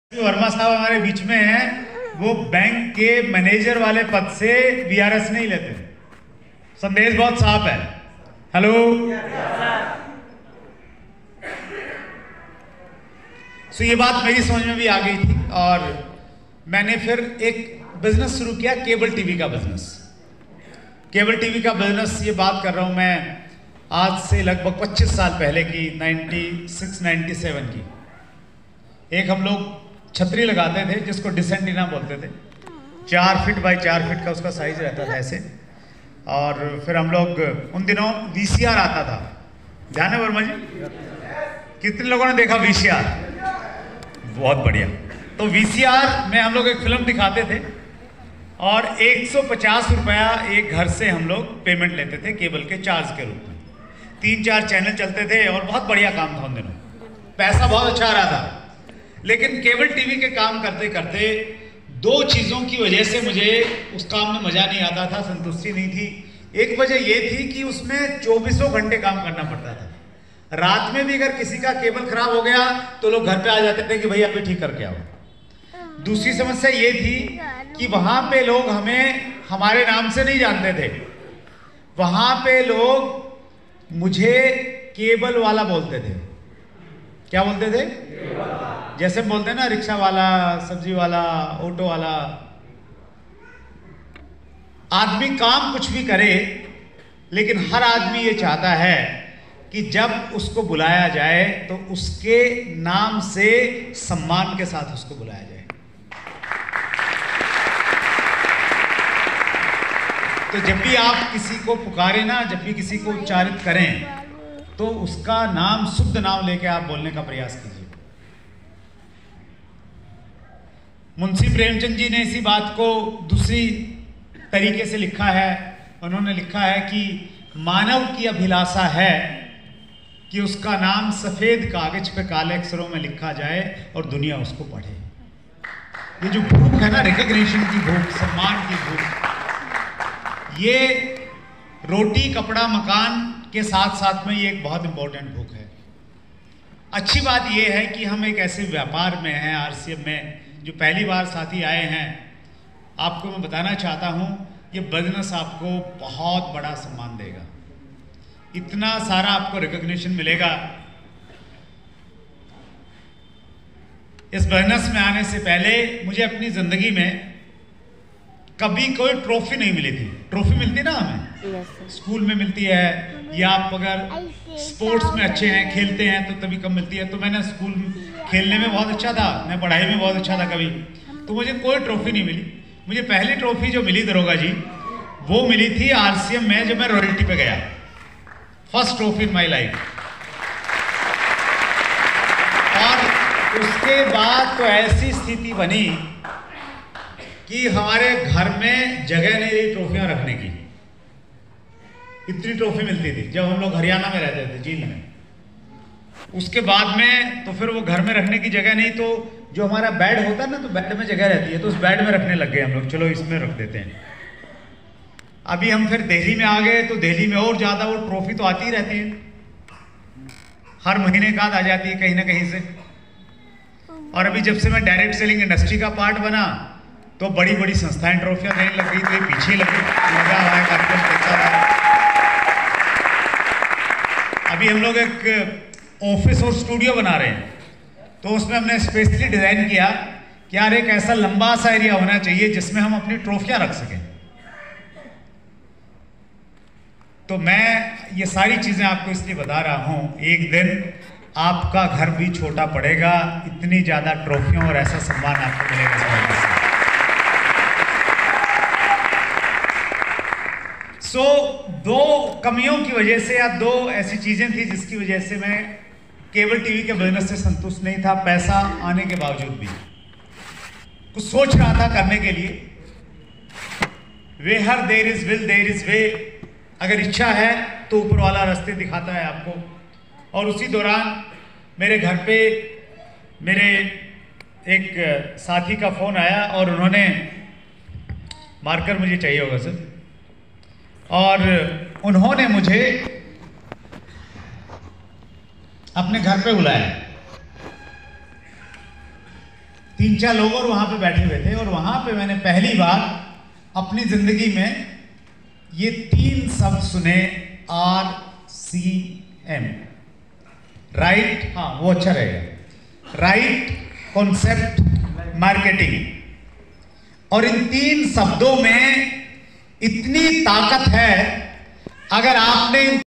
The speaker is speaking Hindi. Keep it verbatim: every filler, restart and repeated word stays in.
वर्मा साहब हमारे बीच में हैं। वो बैंक के मैनेजर वाले पद से वीआरएस नहीं लेते। संदेश बहुत साफ है। हेलो, सो ये बात मेरी समझ में भी आ गई थी और मैंने फिर एक बिजनेस शुरू किया, केबल टीवी का बिजनेस। केबल टीवी का बिजनेस, ये बात कर रहा हूं मैं आज से लगभग पच्चीस साल पहले की, छियानवे सत्तानवे की। एक हम लोग छतरी लगाते थे जिसको डिसेंटिना बोलते थे। चार फीट बाई चार फीट का उसका साइज रहता था ऐसे। और फिर हम लोग उन दिनों वीसीआर आता था, ध्यान है वर्मा जी? कितने लोगों ने देखा वीसीआर? बहुत बढ़िया। तो वीसीआर में हम लोग एक फिल्म दिखाते थे और एक सौ पचास रुपया एक घर से हम लोग पेमेंट लेते थे केबल के चार्ज के रूप में। तीन चार चैनल चलते थे और बहुत बढ़िया काम था उन दिनों, पैसा बहुत अच्छा आ रहा था। लेकिन केबल टीवी के काम करते करते दो चीज़ों की वजह से मुझे उस काम में मज़ा नहीं आता था, संतुष्टि नहीं थी। एक वजह ये थी कि उसमें चौबीसों घंटे काम करना पड़ता था। रात में भी अगर किसी का केबल खराब हो गया तो लोग घर पे आ जाते थे कि भैया अभी ठीक करके आओ। दूसरी समस्या ये थी कि वहाँ पे लोग हमें हमारे नाम से नहीं जानते थे। वहाँ पे लोग मुझे केबल वाला बोलते थे। क्या बोलते थे? जैसे बोलते हैं ना, रिक्शा वाला, सब्जी वाला, ऑटो वाला। आदमी काम कुछ भी करे, लेकिन हर आदमी ये चाहता है कि जब उसको बुलाया जाए तो उसके नाम से सम्मान के साथ उसको बुलाया जाए। तो जब भी आप किसी को पुकारे ना, जब भी किसी को उच्चारित करें, तो उसका नाम, शुद्ध नाम लेके आप बोलने का प्रयास कीजिए। मुंशी प्रेमचंद जी ने इसी बात को दूसरी तरीके से लिखा है। उन्होंने लिखा है कि मानव की अभिलाषा है कि उसका नाम सफेद कागज पे काले अक्षरों में लिखा जाए और दुनिया उसको पढ़े। ये जो भूख है ना, रिकॉग्निशन की भूख, सम्मान की भूख, ये रोटी, कपड़ा, मकान के साथ साथ में ये एक बहुत इंपॉर्टेंट भूख है। अच्छी बात ये है कि हम एक ऐसे व्यापार में हैं, आरसीएम में, जो पहली बार साथी आए हैं। आपको मैं बताना चाहता हूं, ये बिजनेस आपको बहुत बड़ा सम्मान देगा। इतना सारा आपको रिकॉग्निशन मिलेगा। इस बिजनेस में आने से पहले मुझे अपनी जिंदगी में कभी कोई ट्रॉफी नहीं मिली थी। ट्रॉफी मिलती ना हमें, स्कूल में मिलती है, या आप अगर स्पोर्ट्स में अच्छे हैं, खेलते हैं, तो तभी कम मिलती है। तो मैंने स्कूल खेलने में बहुत अच्छा था, मैं पढ़ाई में बहुत अच्छा था कभी, तो मुझे कोई ट्रॉफी नहीं मिली। मुझे पहली ट्रॉफी जो मिली दरोगा जी, वो मिली थी आरसीएम में, जब मैं रॉयल्टी पे गया। First trophy in my life. और उसके बाद तो ऐसी स्थिति बनी कि हमारे घर में जगह नहीं रही ट्रॉफियां रखने की। इतनी ट्रॉफी मिलती थी जब हम लोग हरियाणा में रहते थे, जींद में। उसके बाद में तो फिर वो घर में रखने की जगह नहीं, तो जो हमारा बेड होता है ना, तो बेड में जगह रहती है, तो उस बेड में रखने लग गए हम लोग। चलो इसमें रख देते हैं। अभी हम फिर दिल्ली में आ गए, तो दिल्ली में और ज्यादा वो ट्रॉफी तो आती ही रहती है, हर महीने का आ जाती है कहीं ना कहीं से। और अभी जब से मैं डायरेक्ट सेलिंग इंडस्ट्री का पार्ट बना, तो बड़ी बड़ी संस्थाएं ट्रॉफियां देने लग गई। तो ये पीछे लगे लगा हुआ है कार्यक्रम देखता रहा। अभी हम लोग एक ऑफिस और स्टूडियो बना रहे हैं, तो उसमें हमने स्पेशली डिजाइन किया कि यार एक ऐसा लंबा सा एरिया होना चाहिए जिसमें हम अपनी ट्रॉफियां रख सकें। तो मैं ये सारी चीजें आपको इसलिए बता रहा हूं, एक दिन आपका घर भी छोटा पड़ेगा, इतनी ज्यादा ट्रॉफियों और ऐसा सम्मान आपको मिलेगा। सो so, दो कमियों की वजह से, या दो ऐसी चीजें थी जिसकी वजह से मैं केबल टीवी के बिजनेस से संतुष्ट नहीं था। पैसा आने के बावजूद भी कुछ सोच रहा था करने के लिए। Where there is will there is way. अगर इच्छा है तो ऊपर वाला रास्ते दिखाता है आपको। और उसी दौरान मेरे घर पे मेरे एक साथी का फोन आया और उन्होंने, मार्कर मुझे चाहिए होगा सर, और उन्होंने मुझे अपने घर पे बुलाया। तीन चार लोग और वहां पे बैठे हुए थे, और वहां पे मैंने पहली बार अपनी जिंदगी में ये तीन शब्द सुने, आर सी एम, राइट, हाँ वो अच्छा रहेगा, राइट कॉन्सेप्ट मार्केटिंग। और इन तीन शब्दों में इतनी ताकत है, अगर आपने